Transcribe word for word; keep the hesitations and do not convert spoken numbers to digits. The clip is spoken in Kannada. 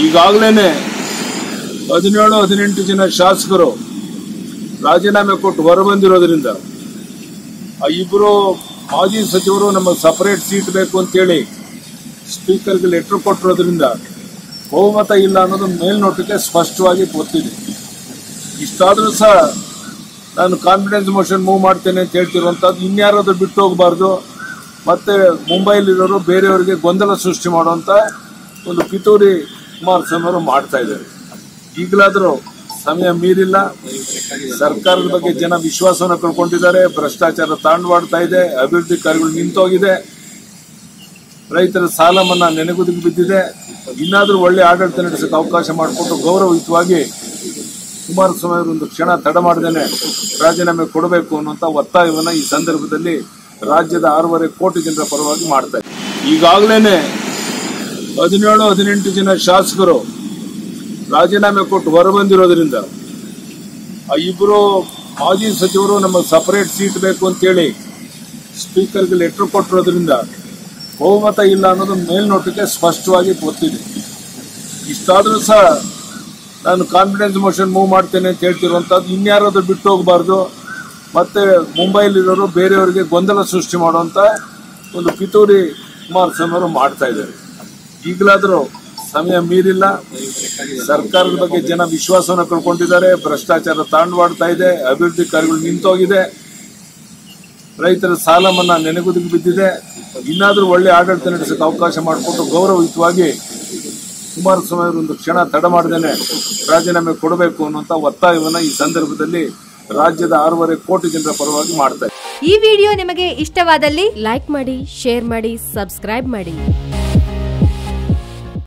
ಈಗಾಗಲೇ ಹದಿನೇಳು ಹದಿನೆಂಟು ಜನ ಶಾಸಕರು ರಾಜೀನಾಮೆ ಕೊಟ್ಟು ಹೊರಬಂದಿರೋದ್ರಿಂದ ಆ ಇಬ್ಬರು ಮಾಜಿ ಸಚಿವರು ನಮಗೆ ಸಪರೇಟ್ ಸೀಟ್ ಬೇಕು ಅಂತೇಳಿ ಸ್ಪೀಕರ್ಗೆ ಲೆಟರ್ ಕೊಟ್ಟಿರೋದ್ರಿಂದ ಬಹುಮತ ಇಲ್ಲ ಅನ್ನೋದು ಮೇಲ್ನೋಟಕ್ಕೆ ಸ್ಪಷ್ಟವಾಗಿ ಗೊತ್ತಿದೆ. ಇಷ್ಟಾದರೂ ಸಹ ನಾನು ಕಾನ್ಫಿಡೆನ್ಸ್ ಮೋಷನ್ ಮೂವ್ ಮಾಡ್ತೇನೆ ಅಂತ ಹೇಳ್ತಿರುವಂಥದ್ದು ಇನ್ಯಾರಾದ್ರೂ ಬಿಟ್ಟು ಹೋಗಬಾರ್ದು, ಮತ್ತೆ ಮುಂಬೈಲಿರೋರು ಬೇರೆಯವರಿಗೆ ಗೊಂದಲ ಸೃಷ್ಟಿ ಮಾಡುವಂಥ ಒಂದು ಪಿತೂರಿ ಕುಮಾರಸ್ವಾಮಿ ಅವರು ಮಾಡ್ತಾ ಇದ್ದಾರೆ. ಈಗಲಾದರೂ ಸಮಯ ಮೀರಿಲ್ಲ. ಸರ್ಕಾರದ ಬಗ್ಗೆ ಜನ ವಿಶ್ವಾಸವನ್ನು ಕಳ್ಕೊಂಡಿದ್ದಾರೆ, ಭ್ರಷ್ಟಾಚಾರ ತಾಂಡವಾಡ್ತಾ ಇದೆ, ಅಭಿವೃದ್ಧಿ ಕಾರ್ಯಗಳು ನಿಂತೋಗಿದೆ, ರೈತರ ಸಾಲ ಮನ್ನಾ ನೆನೆಗುದಿಗೆ ಬಿದ್ದಿದೆ. ಇನ್ನಾದರೂ ಒಳ್ಳೆ ಆಡಳಿತ ನಡೆಸಕ್ಕೆ ಅವಕಾಶ ಮಾಡಿಕೊಂಡು ಗೌರವಯುತವಾಗಿ ಕುಮಾರಸ್ವಾಮಿ ಅವರು ಒಂದು ಕ್ಷಣ ತಡ ಮಾಡದೇನೆ ರಾಜೀನಾಮೆ ಕೊಡಬೇಕು ಅನ್ನುವಂಥ ಒತ್ತಾಯವನ್ನು ಈ ಸಂದರ್ಭದಲ್ಲಿ ರಾಜ್ಯದ ಆರೂವರೆ ಕೋಟಿ ಜನರ ಪರವಾಗಿ ಮಾಡ್ತಾ ಇದೆ. ಈಗಾಗಲೇ ಹದಿನೇಳು ಹದಿನೆಂಟು ಜನ ಶಾಸಕರು ರಾಜೀನಾಮೆ ಕೊಟ್ಟು ಹೊರಬಂದಿರೋದ್ರಿಂದ ಆ ಇಬ್ಬರು ಮಾಜಿ ಸಚಿವರು ನಮಗೆ ಸಪರೇಟ್ ಸೀಟ್ ಬೇಕು ಅಂತೇಳಿ ಸ್ಪೀಕರ್ಗೆ ಲೆಟರ್ ಕೊಟ್ಟಿರೋದ್ರಿಂದ ಬಹುಮತ ಇಲ್ಲ ಅನ್ನೋದು ಮೇಲ್ನೋಟಕ್ಕೆ ಸ್ಪಷ್ಟವಾಗಿ ಗೊತ್ತಿದೆ. ಇಷ್ಟಾದರೂ ಸಹ ನಾನು ಕಾನ್ಫಿಡೆನ್ಸ್ ಮೋಷನ್ ಮೂವ್ ಮಾಡ್ತೇನೆ ಅಂತ ಹೇಳ್ತಿರುವಂಥದ್ದು ಇನ್ಯಾರಾದ್ರೂ ಬಿಟ್ಟು ಹೋಗಬಾರ್ದು, ಮತ್ತೆ ಮುಂಬೈಲಿರೋರು ಬೇರೆಯವರಿಗೆ ಗೊಂದಲ ಸೃಷ್ಟಿ ಮಾಡುವಂಥ ಒಂದು ಪಿತೂರಿ ಕುಮಾರಸ್ವಾಮಿ ಅವರು ಮಾಡ್ತಾ ಇದ್ದಾರೆ. ಈಗಲಾದರೂ ಸಮಯ ಮೀರಿಲ್ಲ. ಸರ್ಕಾರದ ಬಗ್ಗೆ ಜನ ವಿಶ್ವಾಸವನ್ನು ಕಳ್ಕೊಂಡಿದ್ದಾರೆ, ಭ್ರಷ್ಟಾಚಾರ ತಾಂಡವಾಡ್ತಾ ಇದೆ, ಅಭಿವೃದ್ಧಿ ಕಾರ್ಯಗಳು ನಿಂತೋಗಿದೆ, ರೈತರ ಸಾಲ ಮನ್ನಾ ನೆನೆಗುದಿಗೆ ಬಿದ್ದಿದೆ. ಇನ್ನಾದರೂ ಒಳ್ಳೆ ಆಡಳಿತ ನಡೆಸಕ್ಕೆ ಅವಕಾಶ ಮಾಡಿಕೊಂಡು ಗೌರವಯುತವಾಗಿ ಕುಮಾರಸ್ವಾಮಿ ಅವರು ಒಂದು ಕ್ಷಣ ತಡ ಮಾಡದೇನೆ ರಾಜೀನಾಮೆ ಕೊಡಬೇಕು ಅನ್ನುವಂಥ ಒತ್ತಾಯವನ್ನು ಈ ಸಂದರ್ಭದಲ್ಲಿ ರಾಜ್ಯದ ಆರೂವರೆ ಕೋಟಿ ಜನರ ಪರವಾಗಿ ಮಾಡ್ತಾ ಇದೆ. ಈ ವಿಡಿಯೋ ನಿಮಗೆ ಇಷ್ಟವಾದಲ್ಲಿ ಲೈಕ್ ಮಾಡಿ, ಶೇರ್ ಮಾಡಿ, ಸಬ್ಸ್ಕ್ರೈಬ್ ಮಾಡಿ.